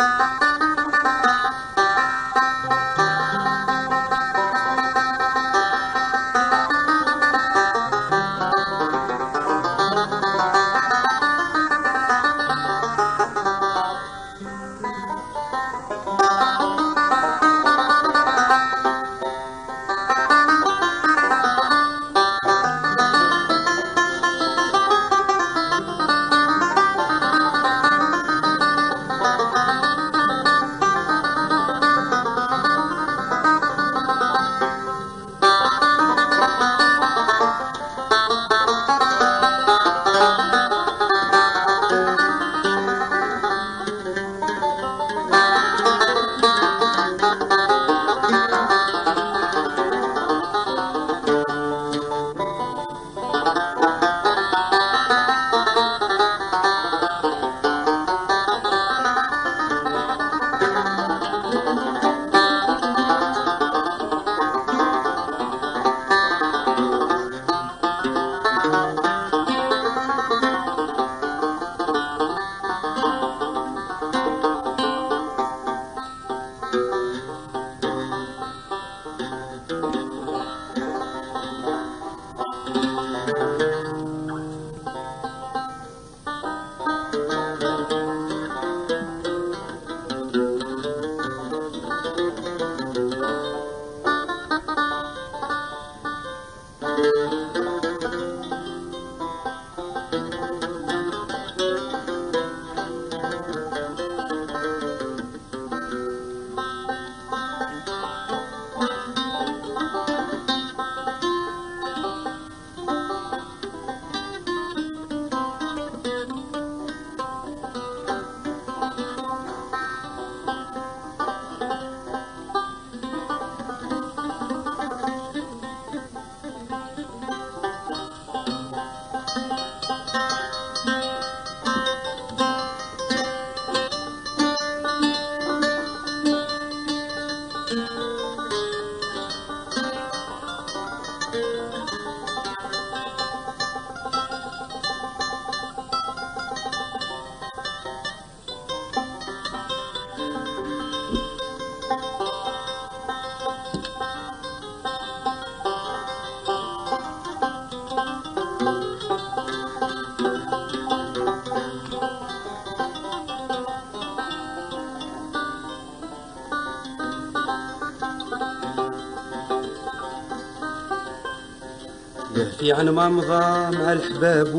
يحكي عن ما مضى مع الحباب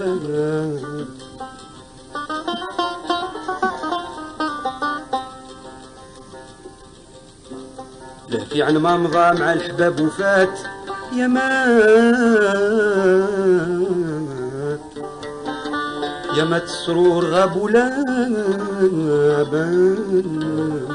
وفات، يحكي عن ما مضى مع الحباب وفات يا مات السرور غاب ولا بان.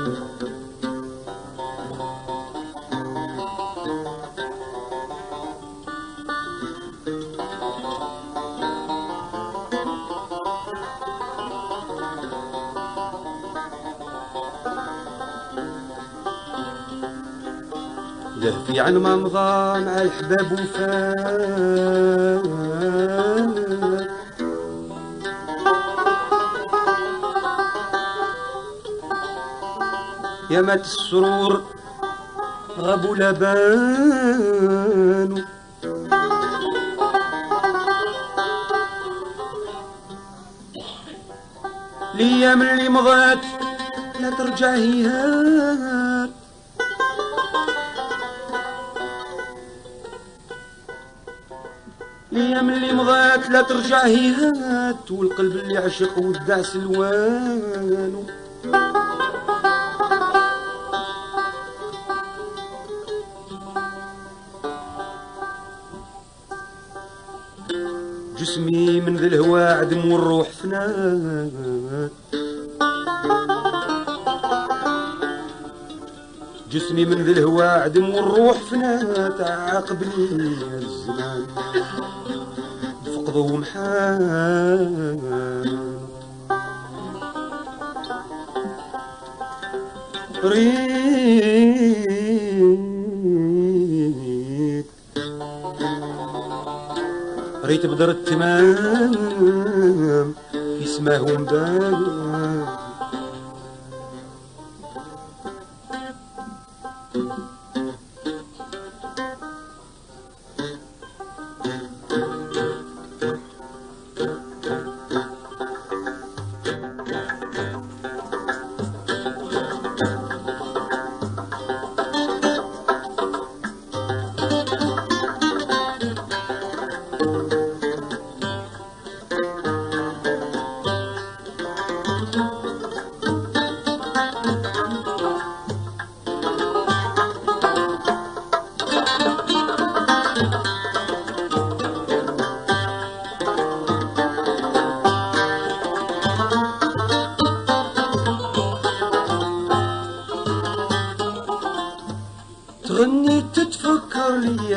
لهفي عن ما مضى مع الحباب وفات، يا مات السرور غابوا لبان. الايام اللي مضات لا ترجع هيهات، الايام اللي مضات لا ترجع هيهات، والقلب اللي عشق ودع سلوانه. جسمي من ذي الهوى عدم والروح فنات، جسمي من ذي الهوى عدم والروح فنات. عاقبني الزمان فقضوا محال، ريت بدر التمام في سماهم بان.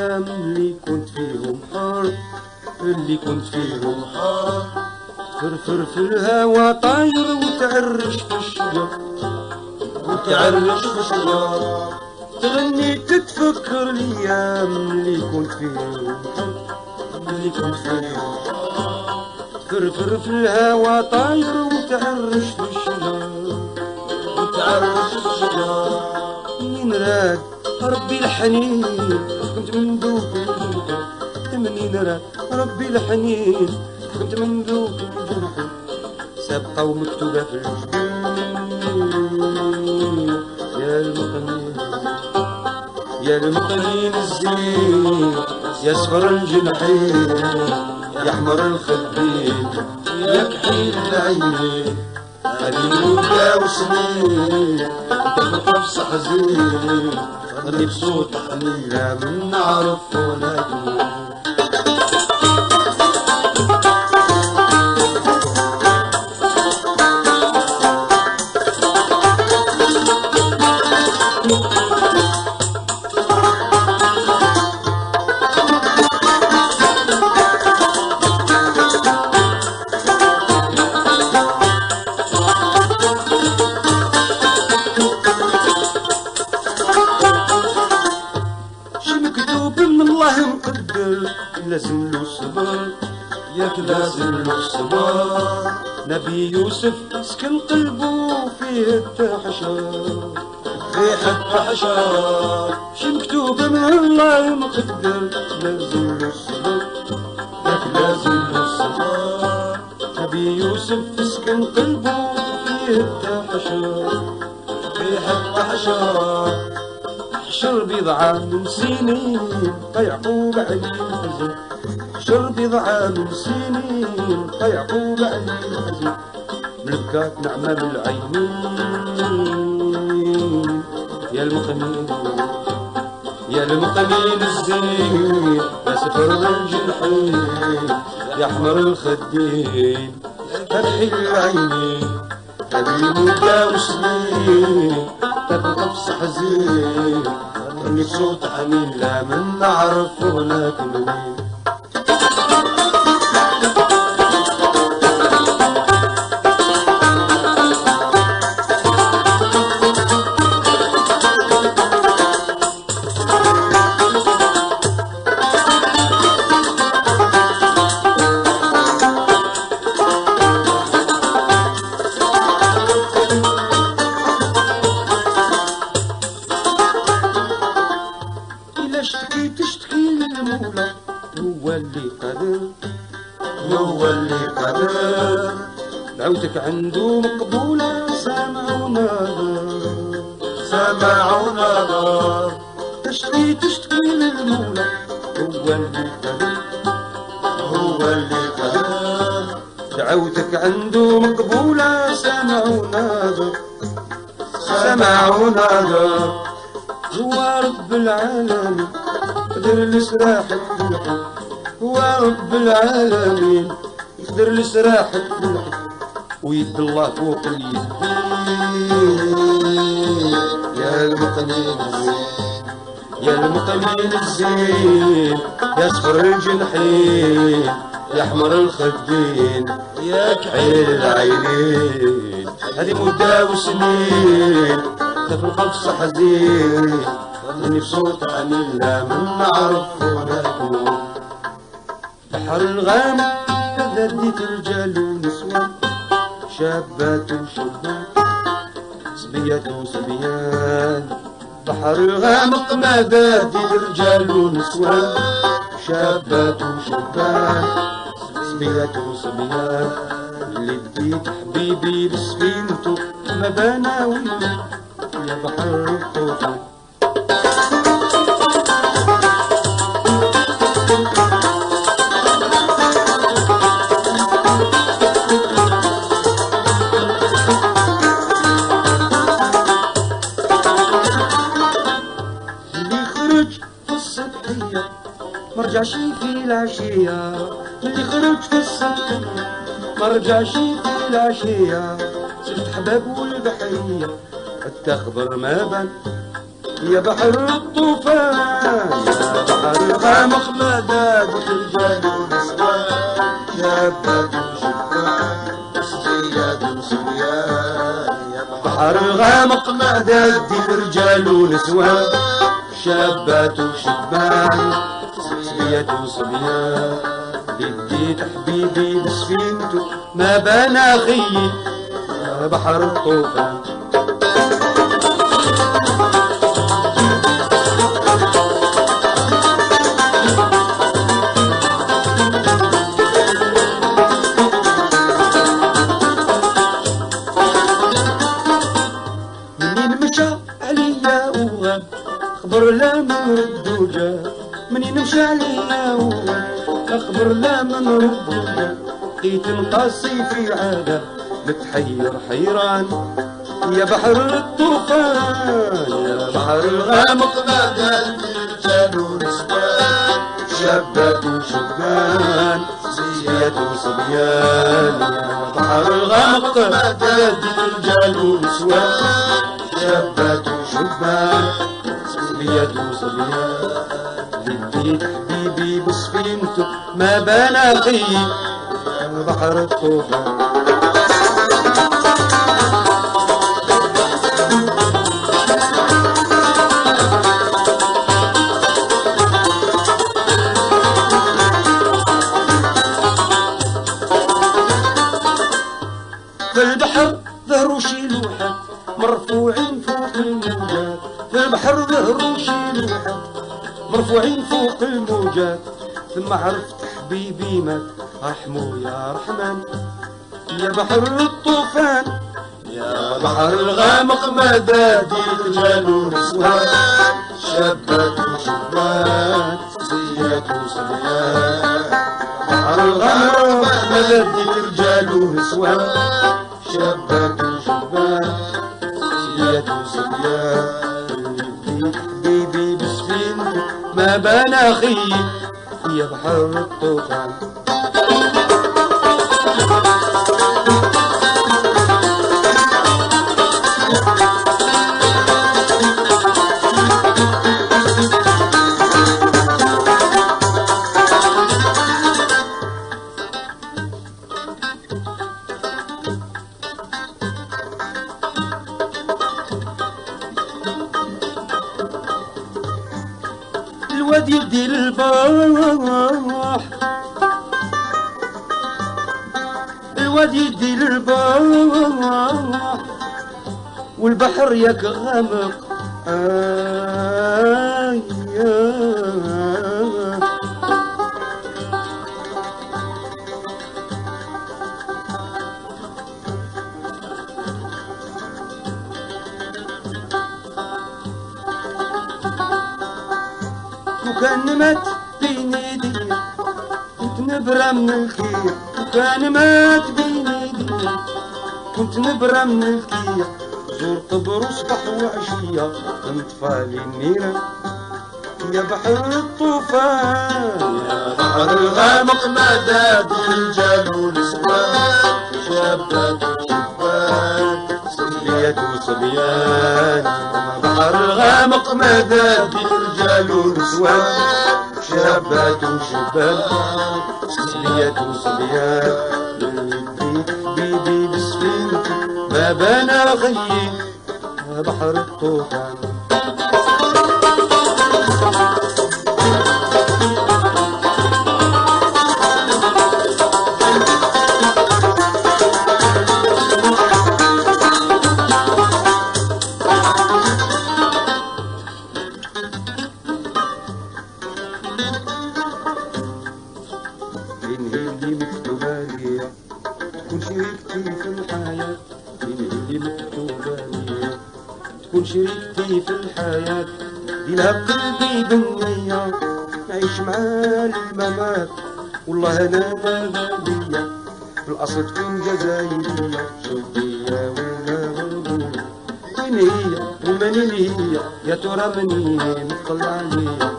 الايام اللي كنت فيهم حر، اللي كنت فيهم حر. فرفر في الهوا طاير وتعرش في الشجر، وتعرش في الشجر. تغني تتفكر الايام اللي كنت فيهم حر، اللي كنت فيهم حر. فرفر في الهوا طاير وتعرش في الشجر، وتعرش في الشجر. منين راد ربي الحنين كنت من ذوق الجرح، منين راد ربي الحنين كنت من ذوق الجرح. سابقة ومكتوبة في الجبين، يا المقنين يا المقنين الزين، يا صفر الجنحين يا احمر الخدين، يا كحيل العينين قليل يا وسنين. تفرح بصحزين غني بصوت حنين، لا من نعرف ولا دين. لازم له الصبر ياك لازم له الصبر. نبي يوسف سكن قلبه فيه التحشر، فيه التحشر. شي مكتوب من الله مقدر، لازم له الصبر ياك لازم له الصبر. نبي يوسف سكن قلبه فيه التحشر، فيه التحشر. حشر بضعة من سنين فيعقوب عليه الحزن، حشر بضعة من سنين فيعقوب عليه الحزن. ملكات نعمة بالعينين، يا المقنين يا المقنين الزين، يا سفر الجنحين يا احمر الخدين، فتحي العينين قديم وسنين. تبقى بصحزين غني بصوت حنين، لا من نعرف ولا كمين. تشتكي للمولى هو اللي قدر، هو اللي قدر. دعوتك عنده مقبولة سامع وناظر، سامع وناظر. تشتكي للمولى هو اللي قدر، هو اللي قدر. دعوتك عنده مقبولة سامع وناظر، سامع وناظر. هو رب العالمين قدر لسراحك بالحب، هو رب العالمين يقدر لسراحك بالحب. ويد الله فوق اليد، يا المقنين الزين يا المقنين الزين، يا صفر الجنحين يا احمر الخدين، يا كحيل العينين. هذه مدة وسنين تفرق بصحزين، غني بصوت حنين، لا من نعرف ولا كون. بحر الغامق تذديت رجال ونسوان، شابات وشبان، صبيات وصبيان. بحر الغامق ما دادي رجال ونسوان، شابات وشبان، صبيات وصبيان. اللي بديت حبيبي بسفينته ما بناوي يا بحر الطوفان. اللي خرج في الصبحية مرجعش في العشية، اللي خرج في الصبحية مرجعش في العشية. صرت حباب والبحرية التخبر ما بان، يا بحر الطوفان يا بحر بحر الغامق مداد رجال ونسوان شابات وشبان صبيات وصبيان يا بحر الغامق مداد رجال ونسوان شابات وشبان صبيات وصبيان بديت حبيبي بسفينته ما بنى خيي يا بحر الطوفان أخبر لا من ردو جا منين مشى عليا أخبر لا من ردو جا لقيت مقصي في عادة متحير حيران يا بحر الطوفان يا بحر الغامق مداد رجال ونسوان شابات وشبان صبيات وصبيان يا بحر الغامق مداد رجال ونسوان شابات وشبان صبيات وصبيان بديت حبيبي بسفينته ما بنى خيي يا بحر الطوفان في البحر ظهروا شي لوحة مرفوعين فوق الموجات في البحر ظهروا شي لوحة مرفوعين فوق الموجات ثم عرفت حبيبي مات رحمو يا رحمن يا بحر الطوفان يا بحر الغامق مدادي رجال ونسوان شابات وشبان صبيات وصبيان بحر الغامق مدادي رجال ونسوان شابات وشبان صبيات وصبيان حبيبي بسفينته ما بنى خيي يا بحر الطوفان الواد يدي للباح الواد يدي للباح والبحر ياك غامق وكان مات بين ايديا كنت نبرة من الكيا وكان مات بين ايديا كنت نبرة من الكيا زور طبر صبح وعشية مطفالي النيرة يا بحر الطوفان يا بحر الغامق مداد رجال ونسوان شابات وشبان صبيات وصبيان يا بحر الغامق مداد رجال ونسوان شابات وشبان صبيات وصبيان حبيبي بسفينتي ما بنى خيي يا بحر الطوفان اللي مكتوبة ليا تكون شريكتي في الحياة اللي مكتوبة ليا تكون شريكتي في الحياة ديلها بقلبي بنية نعيش مع الممات والله أنا ما بيا في الأصل تكون جزائرية شوفيا ولا غربية وين هي ومنين هي يا ترى منين تطلع عليا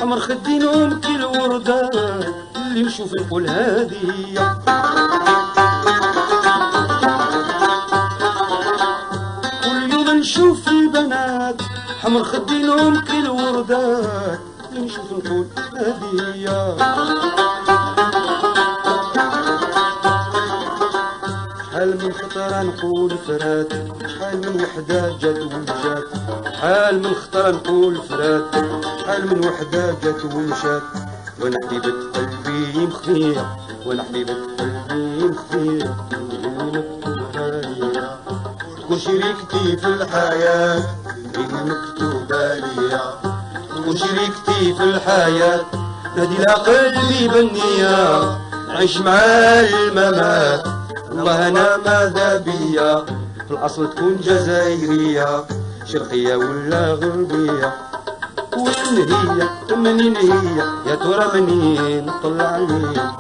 حمر خدينهم كي الوردة اللي نشوف نقول هذه هي. كل يوم نشوف البنات حمر خدينهم كي الوردات اللي نشوف نقول هذه هي. شحال من خطرة نقول فرات، شحال من وحدة جات ومشات، شحال من خطرة نقول فرات، شحال من وحدة جات ومشات، وانا حبيبة قلبي مخفية، وانا حبيبة قلبي مخفية، اللي مكتوبة ليا تكون شريكتي في الحياة، اللي مكتوبة ليا تكون شريكتي في الحياة، نادي لها قلبي بالنية نعيش مع الممات، والله انا ماذا بيا في الاصل تكون جزائريه شرقيه ولا غربيه. وين هي منين هي يا ترى منين طلع عليا.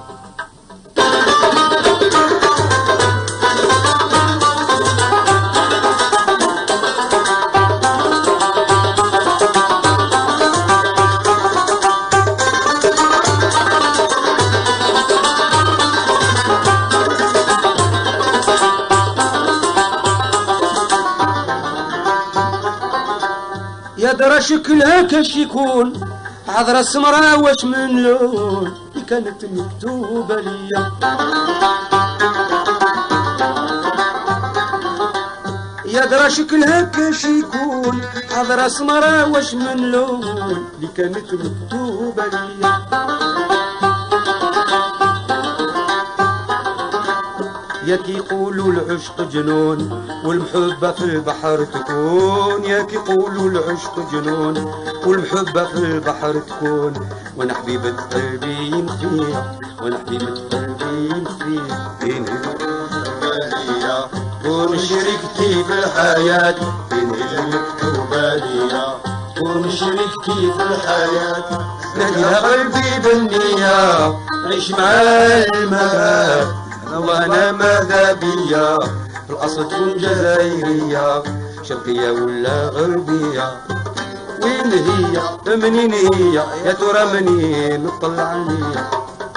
يا درا شكلها كاش يكون عذرا سمرا واش من لون اللي كانت مكتوبة ليا. يا درا شكلها كاش يكون عذرا سمرا واش من لون اللي كانت مكتوبة ليا. يا كي يقولوا العشق جنون والمحبة في البحر تكون، يا كي يقولوا العشق جنون والمحبة في البحر تكون، وانا حبيبة قلبي مخفية، وانا حبيبة قلبي مخفية، بين المكتوبة كون شريكتي في الحياة، بين المكتوبة ليا كون شريكتي في الحياة، ناديها قلبي بالنية نعيش مع الممات، وانا ماذا بيا في الاصل تكون جزائريه شرقيه ولا غربيه. وين هي منين هي يا ترى منين نطلع عليا.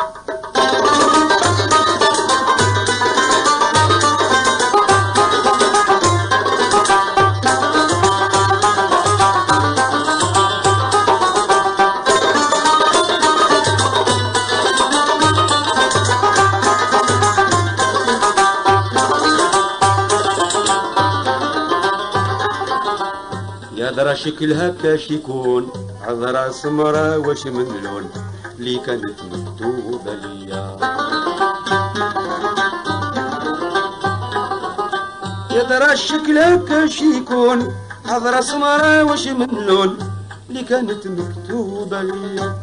يا درا شكلها كاش يكون عذرا سمرا واش من لون اللي كانت مكتوبة ليا. يا درا شكلها كاش يكون عذرا سمرا واش من لون اللي كانت مكتوبة ليا.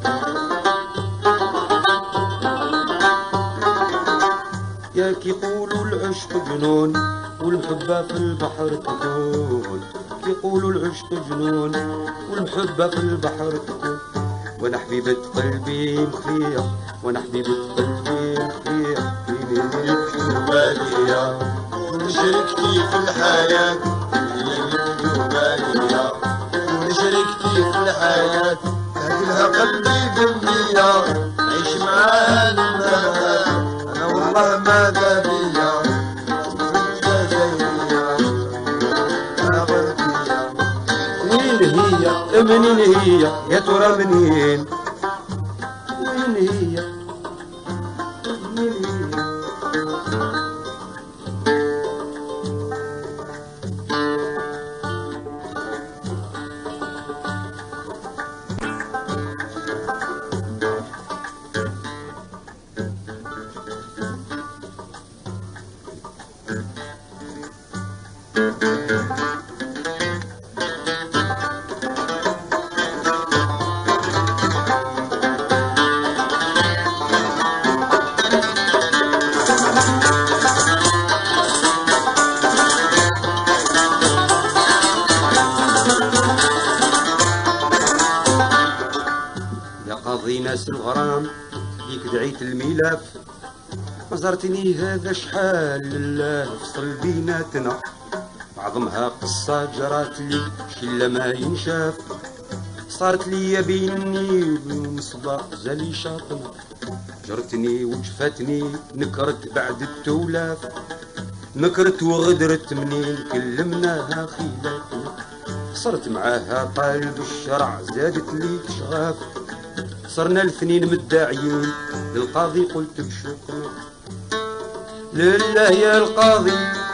يا كي يقولوا العشق جنون والمحبة في البحر تكون، يقولوا العشق جنون والمحبة في البحر تكون، وانا حبيبة قلبي مخفية، وانا حبيبة قلبي مخفية، بين المكتوبة ليا كون شريكتي في الحياة، اللي مكتوبة ليا كون شريكتي في الحياة، ناديلها قلبي بالنية نعيش معاها الممات، انا والله ماذا بيا هي منين هي يا ترى منين. وين هي منين هي. قاضي ناس الغرام ديك دعيت الملف، نظرتني هذا شحال لله فصل بيناتنا، بعضمها قصة جرات لي شلة ما ينشاف، صارت لي بيني وبين صباح زالي شاطمة، جرتني وجفتني نكرت بعد التولاف، نكرت وغدرت منين كلمناها خيلاتنا، صرت معاها طالب الشرع زادت لي شغاف، صرنا الاثنين مداعيين للقاضي قلت بشكر لله يا القاضي،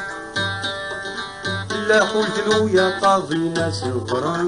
لا قلت له يا قاضي ناس الغرام،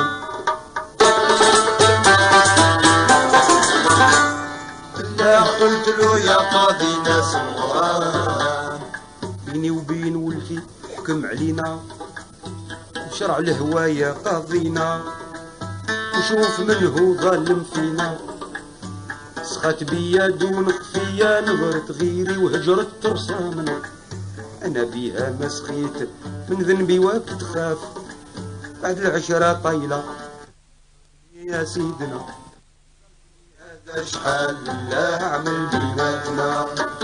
لا قلت له يا قاضي ناس الغرام، بيني وبين ولدي حكم علينا وشرع الهواية قاضينا، وشوف من هو ظالم فينا، سخات بيا دون خفية نغرت غيري وهجرت ترسامنا، أنا بيها ما سخيت من ذنبي وقت خاف، بعد العشرة طايلة يا سيدنا، هذا شحال لا عمل بيناتنا،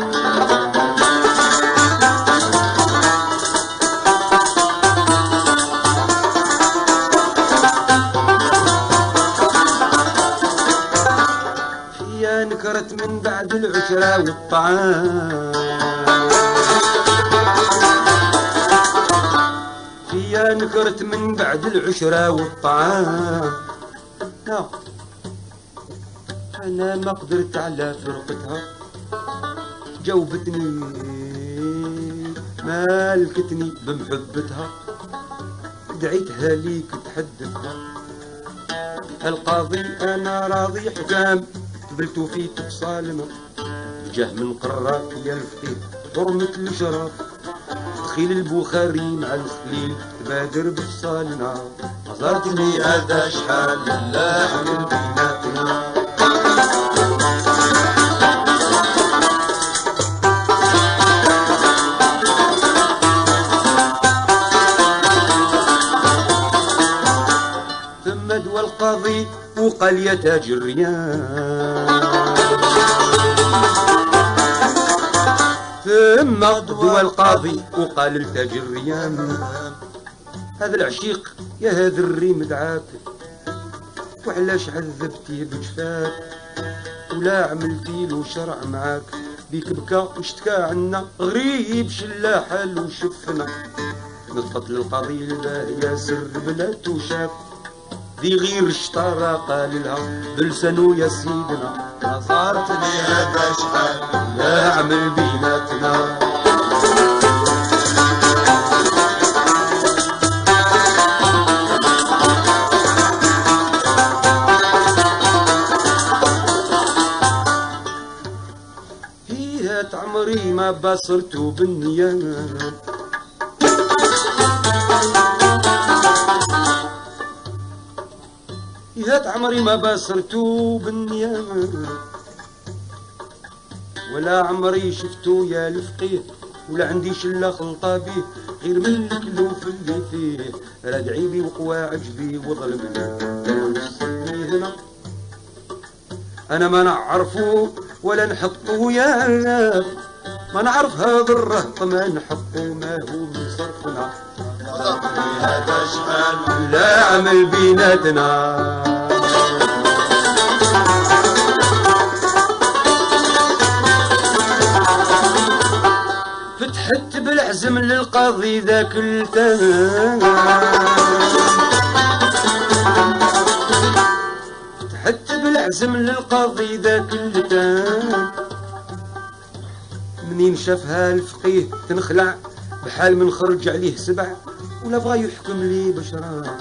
فيا نكرت من بعد العشرة والطعام، فيا نكرت من بعد العشرة والطعام، لا أنا ما قدرت على فرقتها، جاوبتني مالكتني بمحبتها، دعيتها ليك تحدثها، القاضي أنا راضي حكام قبلتو في تفصالنا، جاه من قراك يا الفقيه حرمة الشرف، دخيل البخاري مع الخليل تبادر بفصالنا، نظرتني هذا شحال لا من بيناتنا، ثم دوا القاضي وقال يا تاج الريان، ثم دوا القاضي وقال لتاج الريان، هذا العشيق يا هذا الريم دعاك، وعلاش عذبتيه بجفاك، ولا عملتي له شرع معاك، بيك بكى واشتكى عنا غريب شلا حل وشفنا، نطقت للقاضي الباهية سر بلا توشاف، ذي غير الشطارة قال لها بلسانو يا سيدنا، نصارتني هذا شحال لا عمل بيناتنا، هيهات عمري ما بصرتو بالنيام، هات عمري ما بصرتو بالنيام، ولا عمري شفتو يا الفقيه، ولا عندي شلا خلطة بيه، غير من الكلوف اللي فيه راد عيبي وقوى عجبي وظلمني، هنا انا ما نعرفو ولا نحطو يا ما نعرف هذا الرهط ما نحطو ما هو من صرفنا، هذا شحال لا عمل بيناتنا، فتحت بالعزم للقاضي ذاك التام، فتحت بالعزم للقاضي ذاك التام، منين شافها الفقيه تنخلع بحال من خرج عليه سبع، ولا بغى يحكم لي بشرا،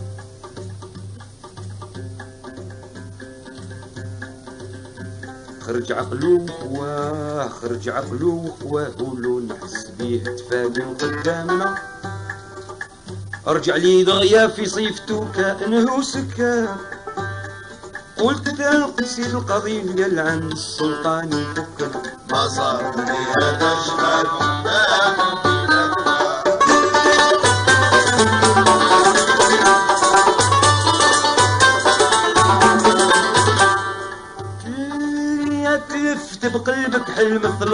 خرج عقلو واه خرج عقلو وهولو نحس بيه تفاقم قدامنا، ارجع لي دغيا في صيفتو كأنه سكان، قلت تنقسي القضية يلعن السلطان يفكنا، ما صار لي هذا شحال تلفت بقلبك حلم مثل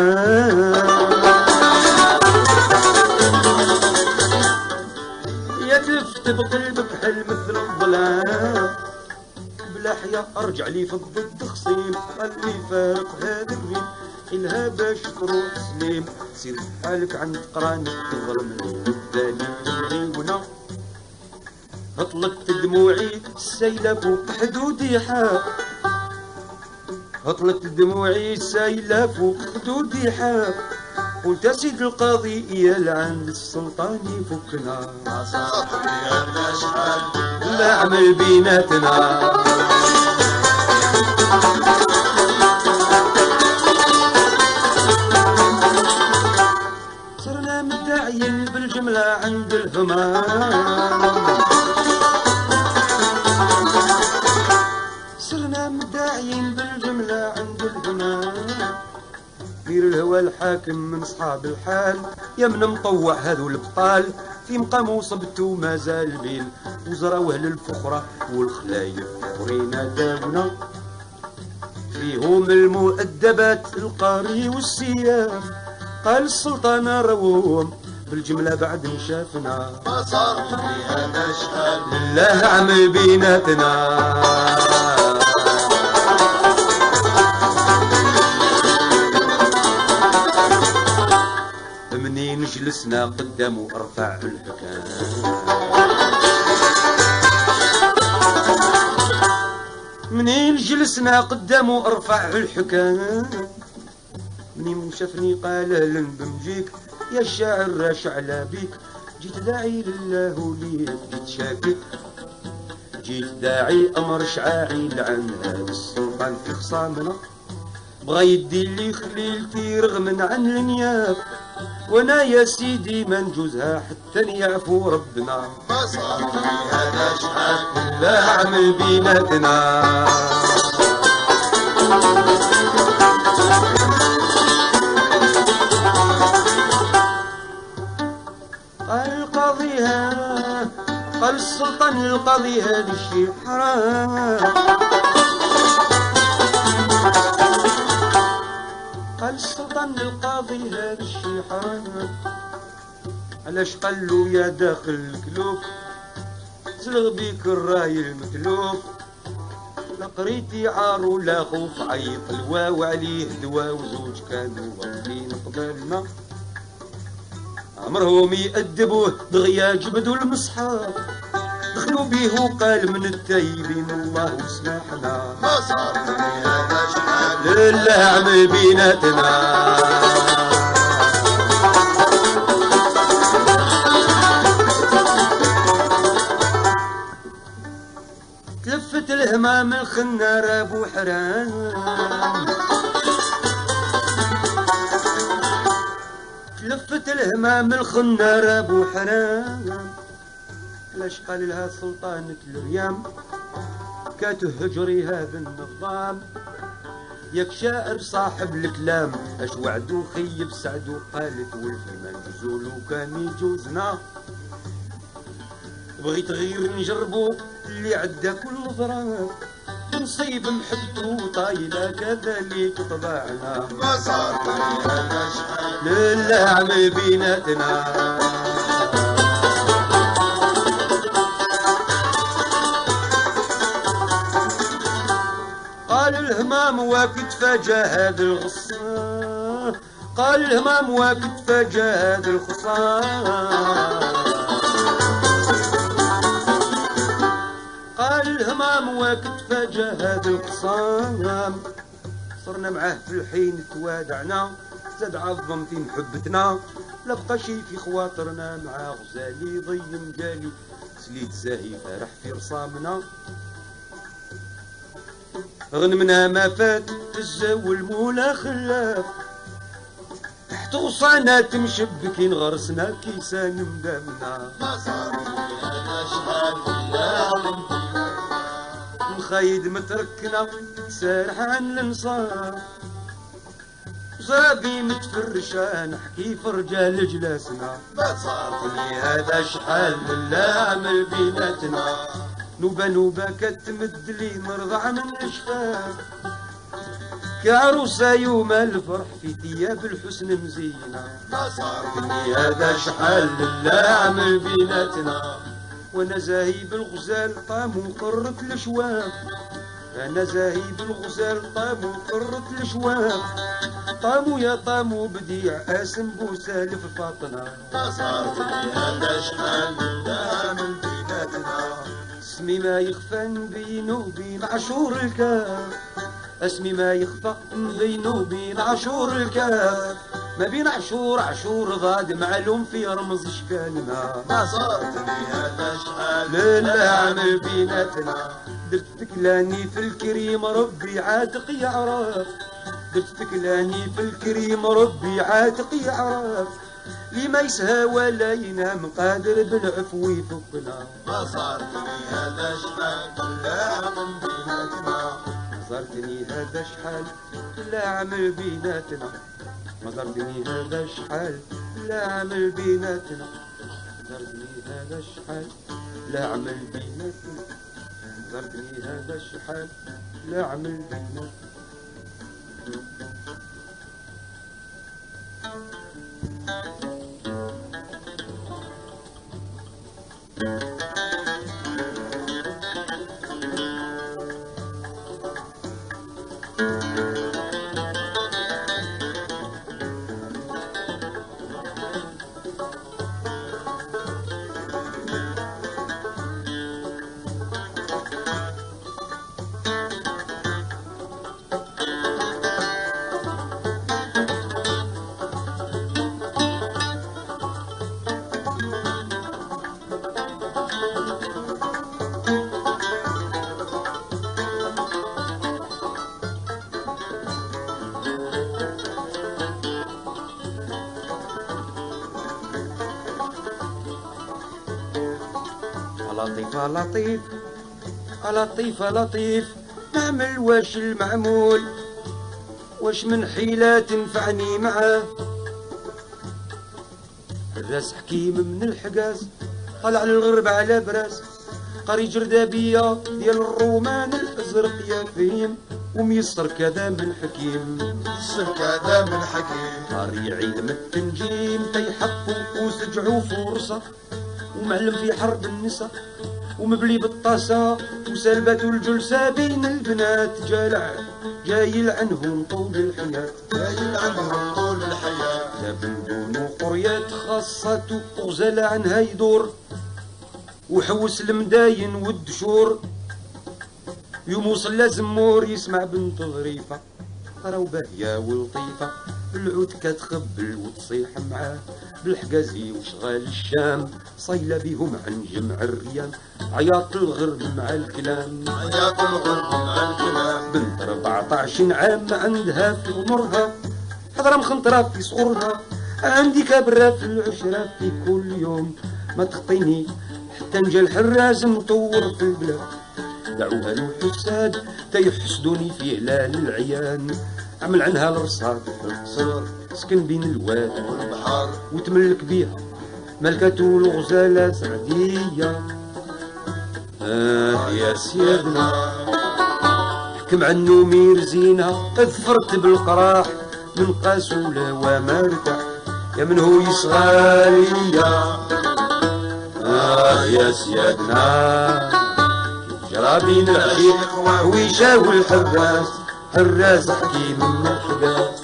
الظلام، يا كتفت بقلبك حل مثل الظلام بلا حياة ارجع لي في الضد خصيم قال لي فارق هذا الريم إلها باش تروح سليم سير حالك عند قرانك تظلم الدالي تغيونا هطلت دموعي السيلة فوق حدودي حاب هطلت دموعي السيلة فوق حدودي حاب قلت سيد القاضي يا لعن السلطان يفكنا لا عمل بيناتنا صرنا مداعيين بالجملة عند الهمام صرنا مداعيين بالجملة عند الهمام دير الهوى الحاكم من صحاب الحال يا من مطوع هذو البطال في مقام وصبتو ما زال بين وزراوه للفخرة والخلايف ورينا داونا فيهم المؤدبات القاري والسياف قال السلطان روهم بالجملة بعد شافنا ما صار في هذا شحال لله عمل بيناتنا منين جلسنا قدامه ارفع الحكام منين جلسنا قدامه ارفع الحكام منين شافني قال اهلا بمجيك يا الشاعر راشع على بيك جيت داعي لله وليك جيت شاكك جيت داعي امر شعاعي لعن هذا السلطان في خصامنا بغى يدي لي خليلتي رغم عن النياب وانا يا سيدي ما نجوزها حتى يعفو ربنا ما صار في هذا شحال لا عمل بيناتنا قال القاضي قال السلطان القاضي هذا الشيء حرام قال السلطان القاضي هذا الشي حرام علاش قالو يا داخل الكلوف زلغ بيك الراي المتلوف لا قريتي عار ولا خوف عيط الواو عليه دوا وزوج كانوا واقفين قبالنا عمرهم يأدبوه دغيا جبدوا المصحف دخلوا بيه وقال من التايبين الله وسمحنا ما صار في هذا شحال لله عمل بيناتنا تلفت الهمام الخنار ابو حرام تلفت الهمام الخنار ابو حرام علاش قال لها سلطانة الريام كاتهجري هذا النظام ياك شاعر صاحب الكلام اش وعدو خيب سعدو قالت والفرمان جزولو كان يجوزنا بغيت غير نجربو اللي عدا كل ضراب نصيب محبتو طايلة كذلك طبعنا ما صار في هذا شحال لله عمل بيناتنا قال الهمام واكد فجا هذا الغصان قال الهمام واكد فجا هذا الخصام قال الهمام واكد فجا هذا الخصام صرنا معاه في الحين توادعنا زاد عظم في محبتنا لا بقى شي في خواطرنا مع غزالي ضيم جالي سليت زاهي فرح في رصامنا غنمنا ما فات الزو المولى خلاف تحت غصانات مشبكين غرسنا كيسان مدامنا ما صار في هذا شحال يا الخايد متركنا سارح عن الانصار صابي متفرشة نحكي في رجال جلاسنا ما صار في هذا شحال لله عمل بيناتنا نوبة نوبة كتمد لي مرضع من الشفاف كعروسة يوم الفرح في ثياب الحسن مزينة ما صار في هذا شحال لله عمل بيناتنا وانا زاهي بالغزال طام وقرت الاشواق، انا زاهي بالغزال طام وقرت الاشواق، طامو يا طامو بديع اسم بوسالف فاطمه. ما صارت لي هذا شحال دام بيناتنا، اسمي ما يخفى بينه وبين عاشور الكاف، اسمي ما يخفى بينه وبين عاشور الكاف، ما بين عاشور ضاد معلوم في رمز شكالنا. ما صارت لي هذا شحال لله عمل بيناتنا، درت تكلاني في الكريم ربي عاتق يعرف، درت تكلاني في الكريم ربي عاتق يعرف، لي ما يسهى ولا ينام قادر بالعفو يفكنا. ما صارت لي هذا شحال لا من بيناتنا، صارتني هذا شحال لا عمل بيناتنا، ما صارتني هذا شحال لا عمل بيناتنا، صارتني هذا شحال لا عمل بيناتنا، صارتني هذا شحال لا عمل بيناتنا. لطيف لطيف لطيف لطيف، نعمل واش المعمول، واش من حيلة تنفعني معاه. الراس حكيم من الحجاز طلع للغرب على براس، قري جردابية ديال الرومان الازرق يا فهيم، وميسر كذا من حكيم، يسر كذا من حكيم، قري عيد من التنجيم تيحطوا وسجعوا فرصة، ومعلم في حرب النساء ومبلي بالطاسة، وسلبة الجلسة بين البنات جالع جايل عنهم طول الحياة، جايل عنهم طول الحياة، لا بلدون وقريات خاصة وغزل عنها يدور، وحوس المداين والدشور، يوم وصل لازمور يسمع بنت ظريفة راهو باهية ولطيفة، بالعود كتخبل وتصيح معاه، بالحجازي وشغال الشام صايلة بيهم عن جمع الريام، عياط الغرب مع الكلام، عياط الغرب مع الكلام، بنت 14 عام عندها في عمرها، حضرة مخنطرة في صغرها، عندي كابرة في العشرة في كل يوم، ما تخطيني حتى نجا الحراز مطور في البلاد، دعوها الحساد تيحسدوني في هلال العيان، عمل عنها الرصاد في القصر سكن بين الواد والبحر، وتملك بيها ملكة الغزالة سعدية. يا سيدنا حكم عنو مير زينة، اظفرت بالقراح من قاسولة وما ارتاح، يا من هو يصغالية. يا سيدنا جرابين العشيق وحويشة والحراس، حراس حكيم من الحجاز.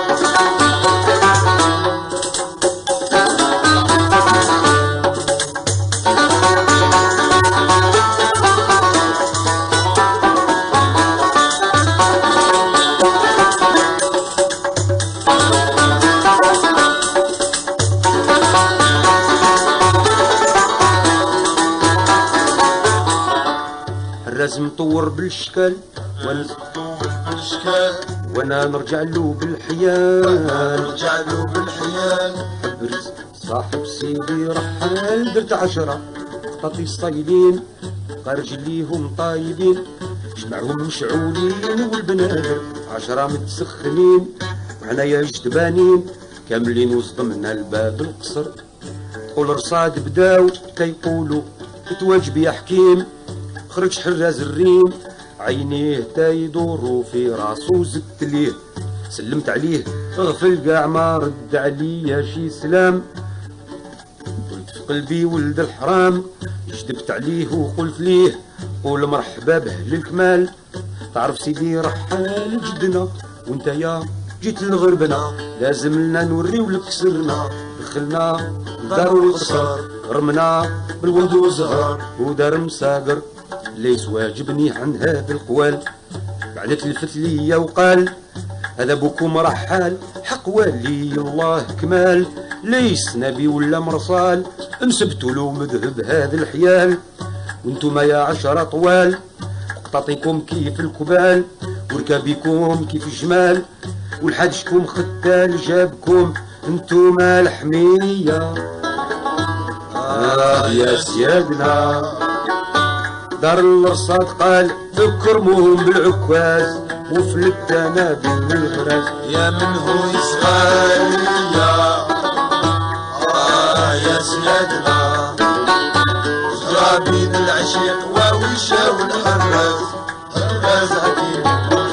حراس مطور بالشكال وانا نرجع له بالحيال، نرجع له بالحيال، حبرز صاحب سيدي رحال، درت 10 خطاطي صايلين رجليهم طايبين، جمعهم مشعولين والبنادر 10 متسخنين، وعنايا جدبانين كاملين وصدمنا الباب القصر، تقول رصاد بداو تيقولوا تتواجب يا حكيم، خرج حراز الريم عينيه تايدورو في راسو زدت ليه، سلمت عليه اغفل قاع ما رد عليا شي سلام، قلت قلبي ولد الحرام جدبت عليه وقلت ليه قول مرحبا بأهل الكمال. تعرف سيدي رحال جدنا وانت يا جيت لغربنا، لازم لنا نوريو لك سرنا. دخلنا دار القصر رمنا بالولد والزهر ودار مساقر ليس واجبني عن هذا القوال. بعد تلفت ليا وقال هذا بكم رحال حق ولي الله كمال، ليس نبي ولا مرسال انسبتوا له مذهب هذا الحيال. وانتم يا عشرة طوال قطاطيكم كيف الكبال وركابيكم كيف الجمال، والحدشكم ختال جابكم انتم الحمية. يا سيادنا دار الرصاد قال اكرموهم بالعكاز وفلت نادي من الغراز. يا من هو يسغالية يا سيادنا جرابين العشيق ووشا والحراز حراز حكيم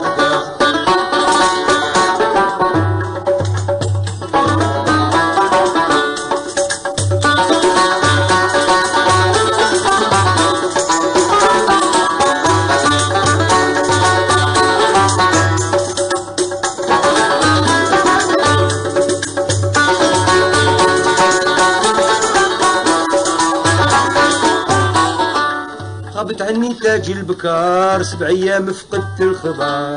غابت عني تاج البكار 7 أيام فقدت الخبر.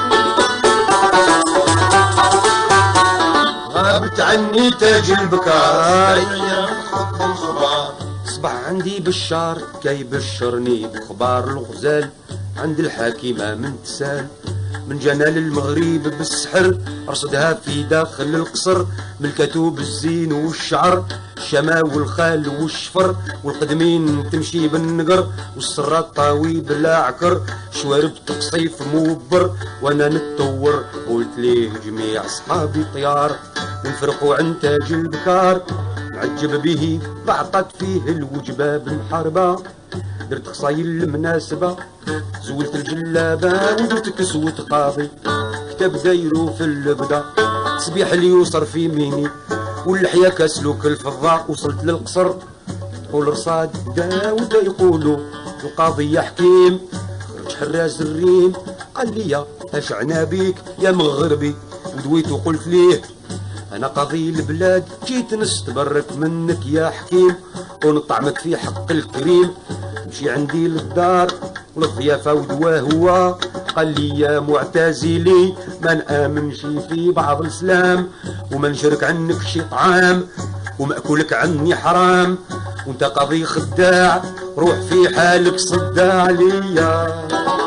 غابت عني تاج البكار 7 أيام فقدت الخبر. صبح عندي بشار كي بشرني بخبار الغزال عند الحاكمة من تسال. من جنال المغرب بالسحر رصدها في داخل القصر، من الكتوب الزين والشعر الشما والخال والشفر، والقدمين تمشي بالنقر والسرات طاوي بلا عكر. شوارب تقصيف موبر وانا نتطور قلت ليه جميع اصحابي طيار ونفرقوا عن تاج البكار. معجب به بعطت فيه الوجبه بالمحاربه، درت خصايل المناسبة زولت الجلابة ودرت كسوة قاضي، كتاب دايرو في اللبدة تصبيح اليسر في يميني واللحية كسلوك الفضة. وصلت للقصر تقول رصاد داود يقولوا القاضي يا حكيم خرج حراز الريم. قال لي اش عنا بيك يا مغربي ودويت وقلت ليه انا قاضي البلاد جيت نستبرك منك يا حكيم ونطعمك في حق الكريم. مشي عندي للدار والضيافة ودواه هو قال لي يا معتزلي ما نآمنش في بعض الاسلام وما نشرك عنك شي طعام ومأكولك عني حرام وانت قاضي خداع روح في حالك صداع ليا.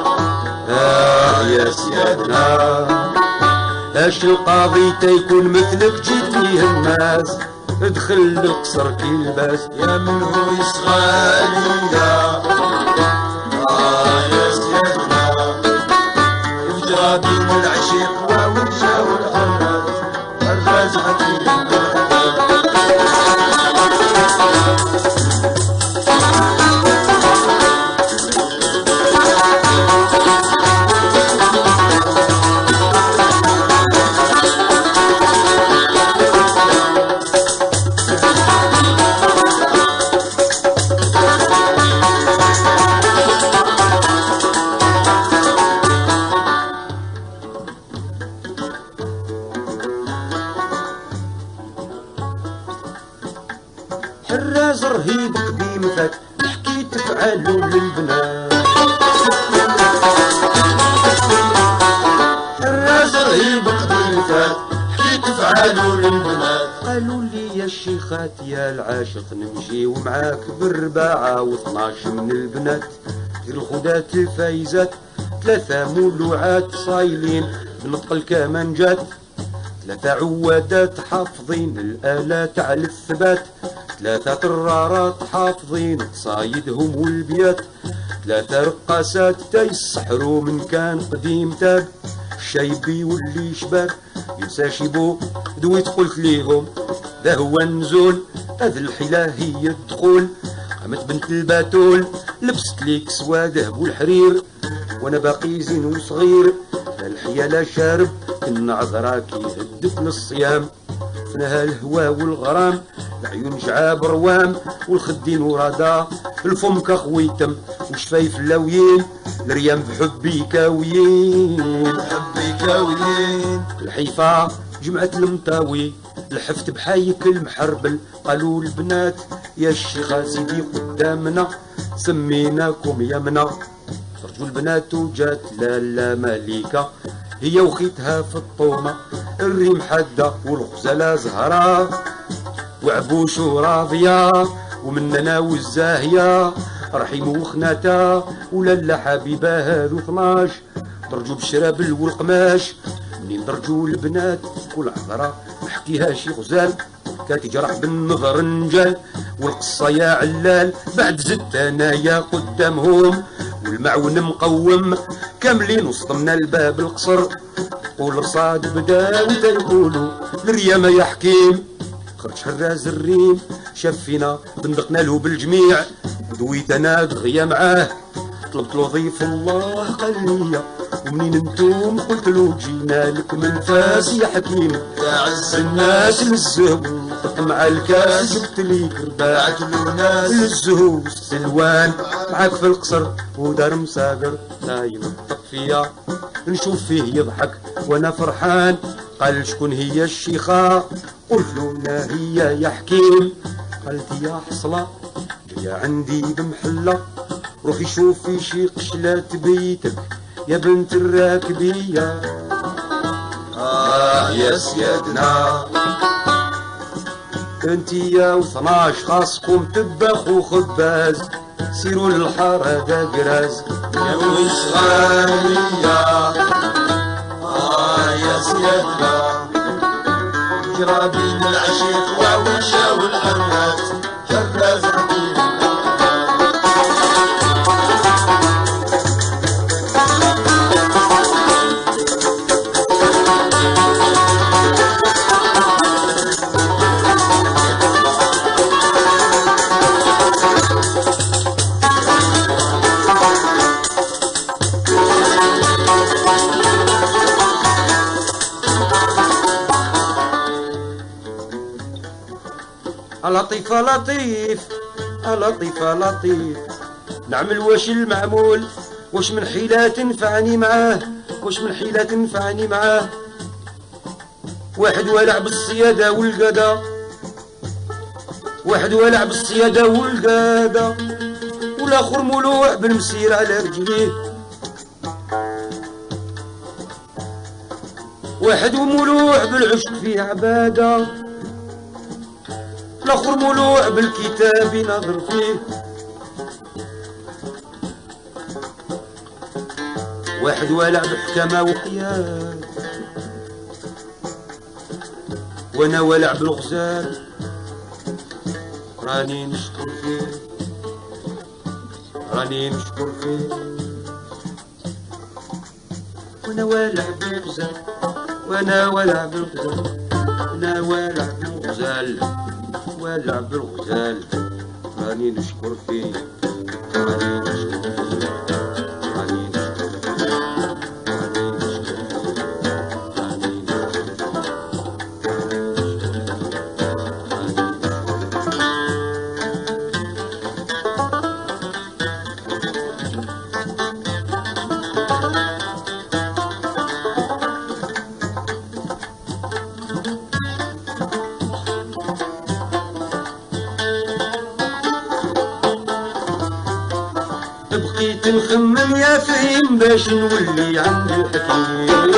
يا سيادنا اش القاضي تيكون مثلك جيت فيه الناس ادخل القصر كي لباس. يا من هو يسغالية يا سيادنا وجرابين العشيق ووجا والحراز حراز حكيم حراز رهيب قديم فات حكيت فعالو للبنات. حراز رهيب قديم فات حكيت فعالو للبنات. قالوا لي يا الشيخات يا العاشق نمشي ومعاك بالرباعة و12 من البنات غير الخدات الفايزات 3 مولوعات صايلين بنطق الكمانجات 3 عوادات حافظين الآلات على الثبات 3 طرارات حافظين قصايدهم والبيات 3 رقاسات تيسحروا من كان قديم تاب الشايبي واللي شباب ينسى شيبو دويت قلت ليهم ذا هو النزول هذا الحلا هي الدخول. قامت بنت الباتول لبست لي كسوة ذهب والحرير وانا باقي زين وصغير لا الحيا لا شارب كنا عذراكي هدف للصيام فنها الهوى والغرام العيون شعاب روام والخدين ورادا، الفم كخويتم وشفايف لاويين، الريام بحبي كاويين بحبي كاويين. الحيفا جمعة المطاوي، الحفت بحايك المحربل، قالوا البنات يا الشيخة سيدي قدامنا سميناكم يمنا. خرجوا البنات وجات لالا مليكة هي وخيتها في الطومة، الريم حادة والغزالة زهرة وعبوش راضية، ومننا والزاهية رحيم وخناتا ولالا حبيبة هذو 12 درجوا بالشرابل والقماش. منين درجوا البنات كل عذرة نحكيها شي غزال، كاتي جرح بالنظر نجال والقصة يا علال. بعد زدت انايا قدامهم والمعون مقوم كاملين وسطمنا الباب القصر، قول رصاد بداو تيقولوا الريام يا حكيم. خرج حراز الريم شاف فينا بندقنا له بالجميع، دويت انا دغيا معاه طلبت له ضيف الله قال لي ومنين انتم قلت له جينا لك من فاس يا حكيم. يا عز الناس للزهو طق مع الكاس جبت لي كرباعة الناس للزهو السلوان معاك في القصر ودار مساقر نايم طق فيا نشوف فيه يضحك وانا فرحان. قال شكون هي الشيخة قلت له لا هي يا حكيم. قالت يا حصلة جاية عندي بمحلة روحي شوفي شي قشلات بيتك يا بنت الراكبية. يا سيادنا انتي يا و12 خاصكم تبخ وخباز، سيروا للحارة داقراز يا وش غالية. يا سيادنا جرابين العشيق وعوشة والحراز حراز حكيم. لطيف لطيف لطيف لطيف نعمل واش المعمول، واش من حيلة تنفعني معاه، واش من حيلة تنفعني معاه. واحد ولع بالصيادة والقادة، واحد ولع بالصيادة والقادة، والاخر مولوع بالمسير على رجليه. واحد ومولوع بالعشق فيه عبادة، الاخر مولوع بالكتاب ينظر فيه. واحد والع بحكمة وقياد، وانا والع بالغزال راني نشكر فيه، راني نشكر فيه. وانا والع بالغزال، وانا والع بالغزال، انا والع بالغزال، والع بالغزال راني نشكر فيه، راني نشكر فيه، راني نشكر فيه، راني نشكر فيه، راني بقيت نخمم يا فهيم باش نولي عند الحكيم.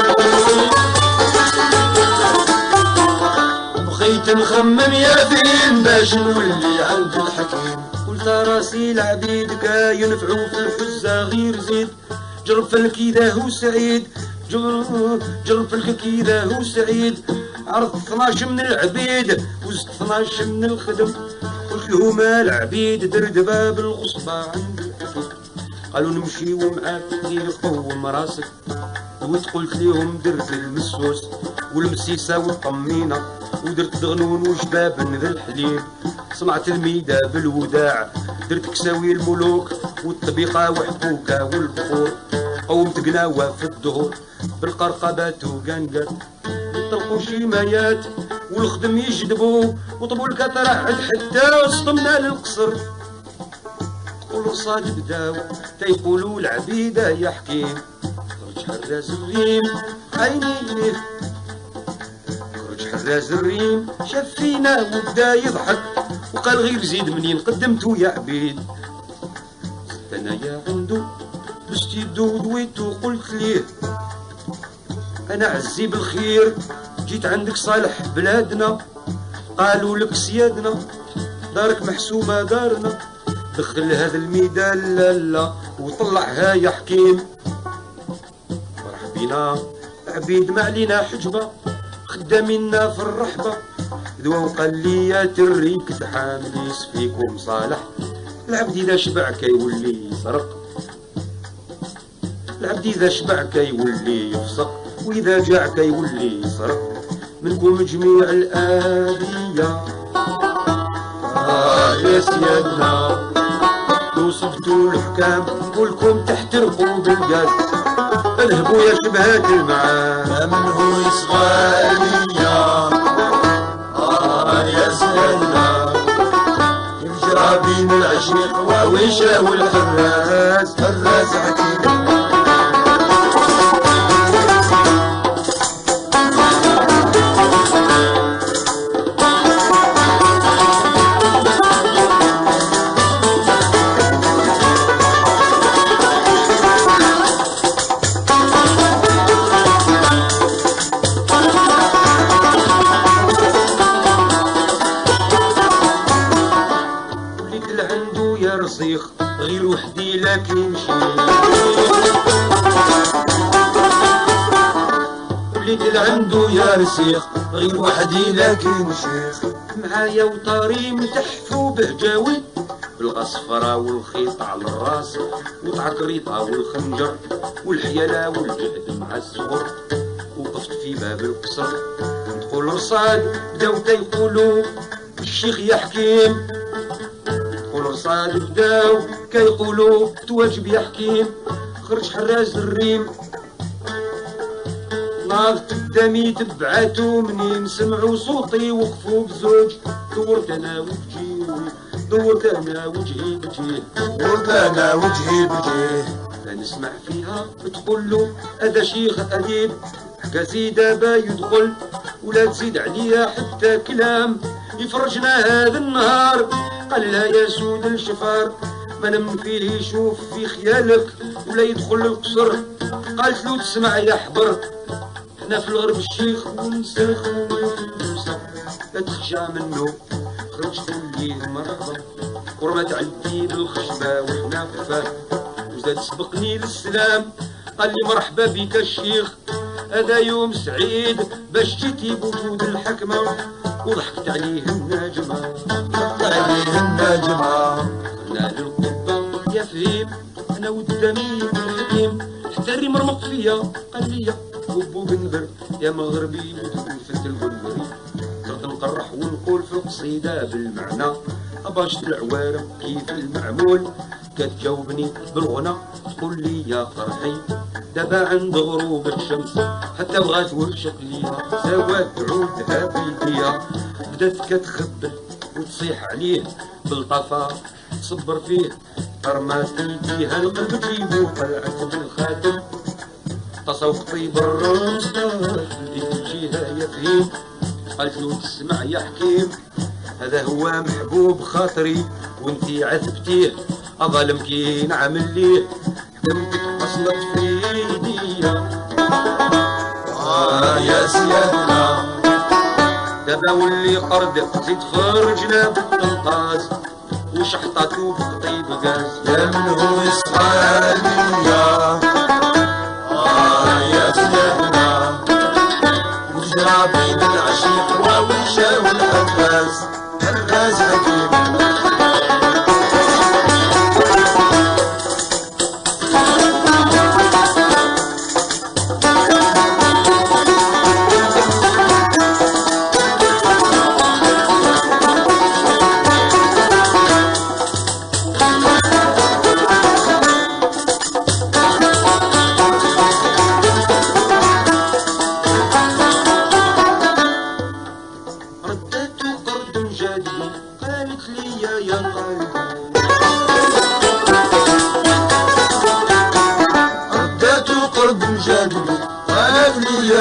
بقيت نخمم يا فهيم باش نولي عند الحكيم. قلت راسي العبيد كا ينفعوا في الحزة غير زيد، جرب فلك إذا هو سعيد، جرب فلك إذا هو سعيد. عرض 12 من العبيد وزدت 12 من الخدم، قلت لهم العبيد درد باب الغصبة عند الحكيم. قالوا نمشيو معاك دير قوم راسك، وقلت ليهم درت المسوس والمسيسة والطمينة، ودرت دغنون وجباب ذا الحليب. صنعت الميدة بالوداع، درت كساوي الملوك والطبيقة وحكوكة والبخور. قومت قناوة في الظهور بالقرقبات وقنقر، يطلقوا شيمايات والخدم يجذبو وطبوا الكترعد حتى صدمنا للقصر. تقول رصاد بداو تيقولوا العبيدة يا حكيم، خرج حراز الريم عيني ليه، خرج حراز الريم شاف فينا وبدا يضحك وقال غير زيد منين قدمتو يا عبيد. انا يا عندو بشت يدو دويتو قلت ليه انا عزي بالخير جيت عندك صالح بلادنا، قالوا لك سيادنا دارك محسوبة دارنا، دخل هذا الميدان لالا وطلعها يا حكيم. فرح بينا عبيد ما علينا حجبة خدامينا في الرحبة، دوا وقال لي يا تريك تحامل يسفيكم صالح، العبد إذا شبع كيولي يسرق، العبد إذا شبع كيولي يفسق، وإذا جاع كيولي يسرق، منكم جميع الآلية يا سيادنا وصفتوا الحكام كلكم تحترقوا بالجاز، اذهبوا يا شبهات المعاد من هو يصغالية يا سيادنا يجرى بين العشيق وويشة والحراز، حراز حكيم. غير وحدي لكن شيخ وليت عنده يا رسيخ، غير وحدي لكن شيخ، معايا وطاري متحفو بهجاوي بالغصفرة والخيط على الراس وتعكريطة والخنجر والحيالة والجهد مع الزغر. وقفت في باب القصر ندخل رصاد بداو تيقولوا الشيخ يا حكيم، رصاد بداو كيقولوا تواجب يا حكيم. خرج حراز الريم ناضت قدامي تبعاتو منين سمعوا صوتي وقفوا بزوج، دورت انا وجهي دورت انا وجهي بجيه، دورت انا وجهي بجيه، فنسمع فيها بتقول له هذا شيخ اديب حكا زيد با يدخل ولا تزيد عليا حتى كلام يفرجنا هذا النهار. قال لها يا سود الشفار ما نم فيه يشوف في خيالك ولا يدخل القصر. قالت له تسمع يا حبر احنا في الغرب الشيخ ونسخ ونفسه لا تخشى منه. خرجت ليه مرحبا ورمت عندي بالخشبه وحنا فاه وزاد سبقني للسلام. قال لي مرحبا بك الشيخ هذا يوم سعيد باش جيتي بوجود الحكمه، وضحكت عليه الناجمه عليه الناجمه. انا للقبه يا فهيم انا والدمي والحكيم، حتى الريم رمق فيا قال لي بوبو بنبر يا مغربي وتوفلت البنبري. صرت نقرح ونقول في القصيده بالمعنى اباش العوارم كيف المعمول. كتجاوبني بالغنى تقول لي يا فرحي دابا عند غروب الشمس حتى بغات ورشق ليا سوات عودها بيديا. بدات كتخبل وتصيح عليه بالطفا تصبر فيه رمات يديها القلب جيبو طلعت بالخاتم تصوق طيب الرمز اللي تجيها يا فهيم. قالت له تسمع يا حكيم هذا هو محبوب خاطري وانتي عذبتيه أظلم كي نعمل ليه حكمتك أصلت في ايديا يا سيادنا دابا ولي قرد زيد فرجنا بالقنطاز وشحطاتو بطيب غاز. يا من هو يصحاليا يا سيادنا وجرى بين العشيق ووشا والحراز، حراز حكيم.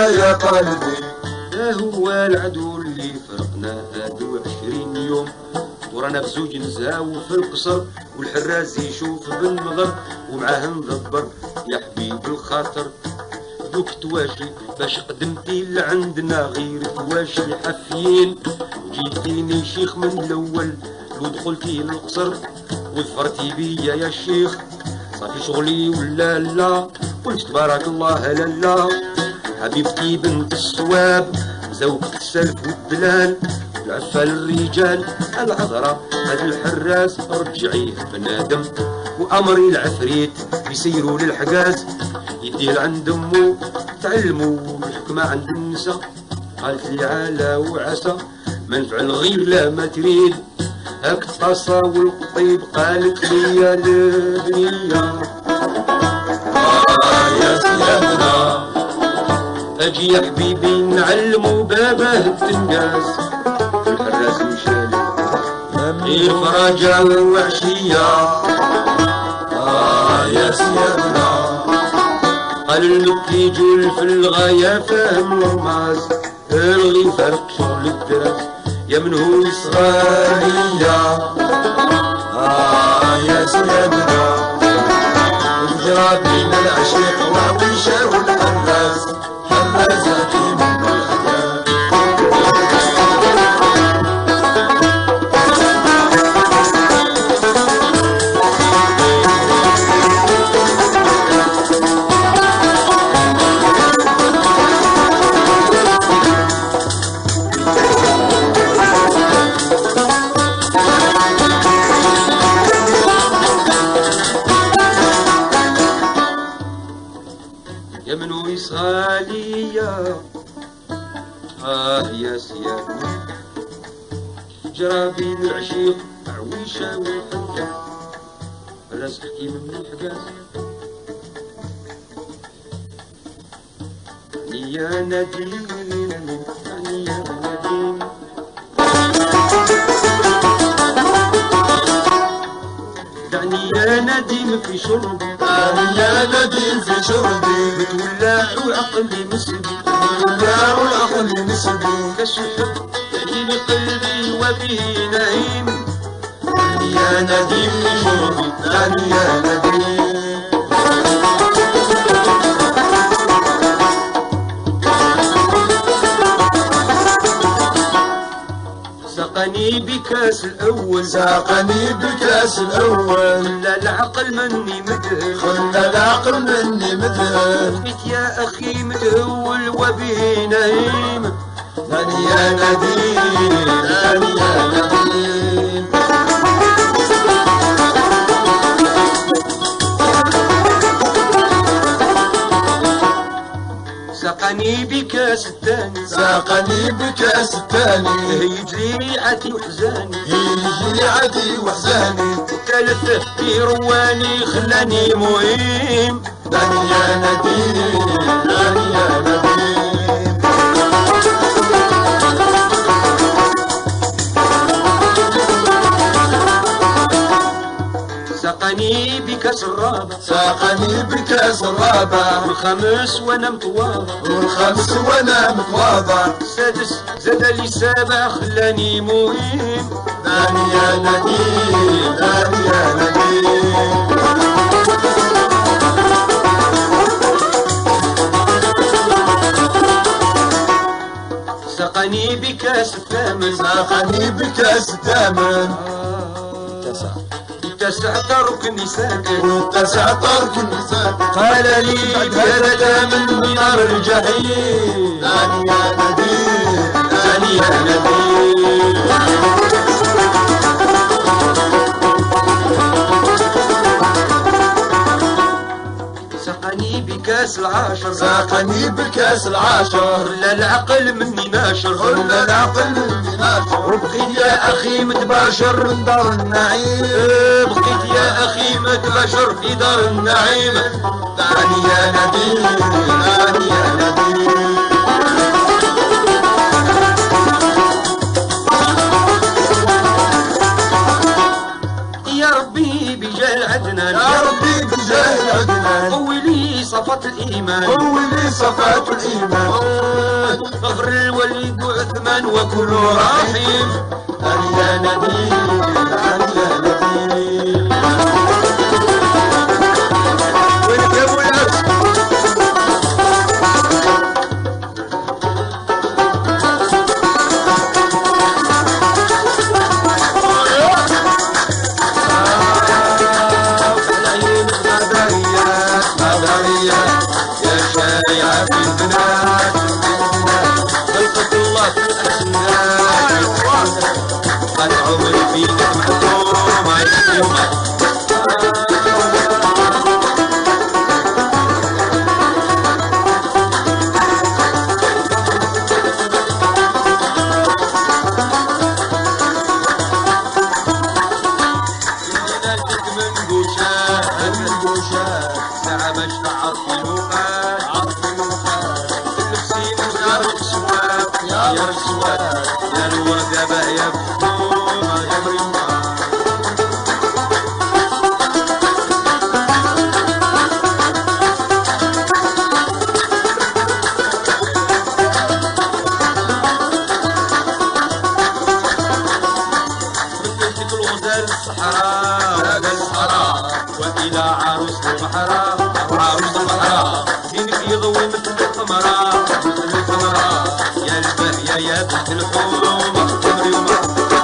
يا قلبي. ده هو العدو اللي فرقنا هادو 20 يوم، ورانا بزوج نزهاو في القصر، والحراز يشوف بالنظر ومعاه ندبر يا حبيب الخاطر. دوك تواشي باش قدمتي لعندنا غير تواشي حافيين، وجيتيني شيخ من الاول ودخلتي للقصر وظفرتي بيا يا شيخ. صافي شغلي ولا لا، قلت تبارك الله لالا. حبيبتي بنت الصواب زوجة السلف والدلال، العفال الرجال العذراء هذا الحراس رجعيه بنادم. وامري العفريت يسيروا للحجاز يديه لعند امه تعلموا الحكمة عند النساء. قالت لي على وعسى ما نفعل غير لا ما تريد، هاك الطاسة والقطيب قالت لي يا الدنيا. يا سيدنا اجي يا حبيبي نعلمو باباه التنجاز. الحراس مشالي الفرجة وعشية. يا سيدنا قال المكي جول في الغاية فهم الرماز، الغي فرق شغل الدراز يا من هو صغارية. يا سيدنا الجراب بين العشيق وعويشة والحراس، حرازاتي من الحجاب. يا منو يصغاليا. يا سيادنا جرابين العشيق عويشة والحجة، الراس حكيم من الحجاز. يا نديم يا نديم دعني يا نديم في شربي، يا نديم في شربي متولع وعقلي مسبي، يا والعقل نسبي. كالسحب يهيم قلبي وبه نعيم. يا نديم في شربي يا نديم. سقني بكاس الأول، ساقني بكاس الأول، خلى العقل مني مدهن، خلى العقل مني مدهن. بقيت يا أخي متهول وبه نعيم. يا نديم يا نديم. سقني بكاس الثاني، ساقني بكاس الثاني، يجري عتي وحزاني، يجي عدي وحزاني. ثالث في رواني خلاني مهم. يا نديم يا نديم. سقني بكاس الرابع، ساقني بكاس الرابع، والخامس وانا متواضع، والخمس وانا متواضع. السادس زاد لي سابع خلاني مهم. يا نديم يا نديم. سقني بكاس الثامن، ساقني بكاس الثامن، اتسع تركني ساكن، واتسع طرف النساء. قال لي هذا من نار الجحيم. يا نديم يا نديم سقني بكاس العاشر، ساقني بكاس العاشر، خلى العقل مني ناشر، خلى العقل مني ناشر. وبقيت يا أخي متباشر من دار النعيم. بقيت يا أخي متباشر في دار النعيم. يا نديم يا نديم. يا ربي بجاه عدنان، يا ربي بجاه عدنان، قوي لي صفت الإيمان هو اللي صفات الإيمان غفر الوليد وعثمان وكل رحيم يا نبي يا نبي ونكبوا العرس وإلى عروس البحراء عروس البحراء دينك يضوي مثل القمراء مثل القمراء يا البهية يا بنت الحومة تمري وما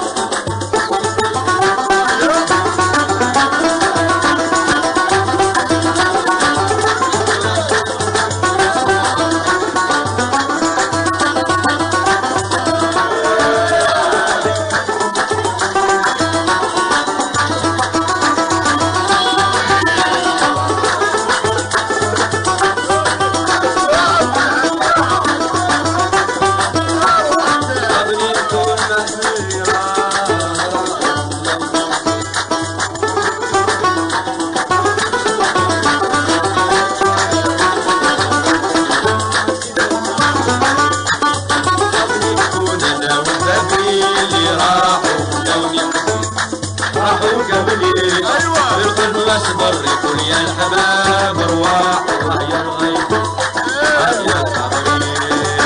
اصبر يقول يا الحباب ارواح يا الغيب يا الحبيب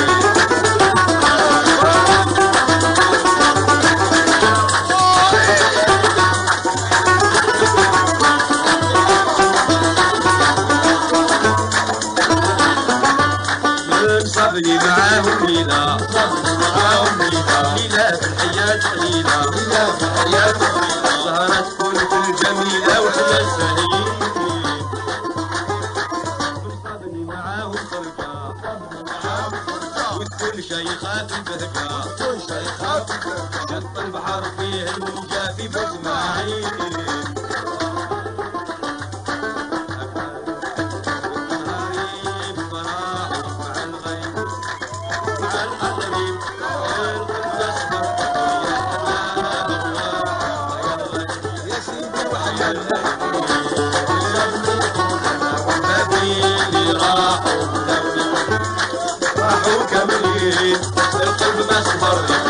من صبري معاهم ليلة ليلة في الحياة قليلة سهرت كنت الجميلة وحنا السهيل صابني معاه الخلقة وكل شي يخاف البهجة شط البحر فيه الموجة في بسماعيل راحوا كاملين القلب ما صبر